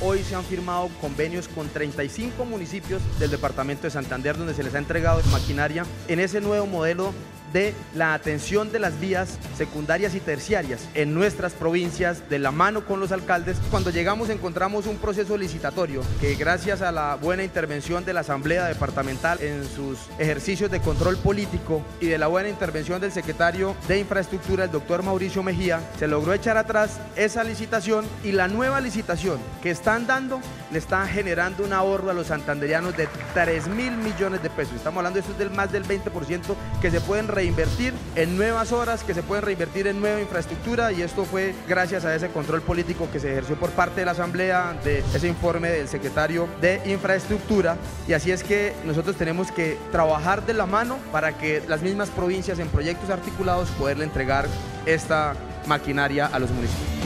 hoy se han firmado convenios con 35 municipios del departamento de Santander, donde se les ha entregado maquinaria en ese nuevo modelo de la atención de las vías secundarias y terciarias en nuestras provincias, de la mano con los alcaldes. Cuando llegamos encontramos un proceso licitatorio que, gracias a la buena intervención de la Asamblea Departamental en sus ejercicios de control político y de la buena intervención del secretario de Infraestructura, el doctor Mauricio Mejía, se logró echar atrás esa licitación, y la nueva licitación que están dando le está generando un ahorro a los santanderianos de 3.000 millones de pesos. Estamos hablando de eso, del más del 20% que se pueden reinvertir en nuevas horas, que se pueden reinvertir en nueva infraestructura, y esto fue gracias a ese control político que se ejerció por parte de la Asamblea, de ese informe del secretario de Infraestructura. Y así es que nosotros tenemos que trabajar de la mano para que las mismas provincias, en proyectos articulados, poderle entregar esta maquinaria a los municipios.